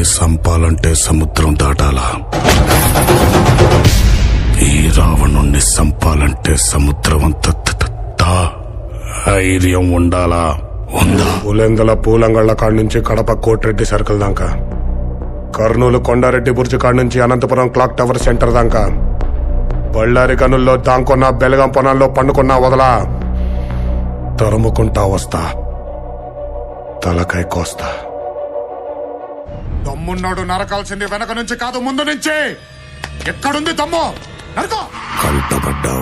రావణుణ్ణి సంపాలంటే సముద్రం దాటాలా? ఈ రావణుణ్ణి సంపాలంటే సముద్రం అంత ధైర్యం ఉండాలా? ఉందా? పులెందల పూలంగళ్ళ కాడ నుంచి కడప కోటిరెడ్డి సర్కిల్ దాకా, కర్నూలు కొండారెడ్డి బుర్జు కాడ నుంచి అనంతపురం క్లాక్ టవర్ సెంటర్ దాకా, బళ్ళారి గనుల్లో దాంకున్న బెలగం పొనాల్లో పండుకున్నా వదలా, తరుముకుంటా వస్తా, తలకాయ కోస్తా. దమ్మున్నాడు నరకాల్సింది వెనక నుంచి కాదు, ముందు నుంచి. ఎక్కడుంది దమ్ము? నరకో. కంటపడ్డావా?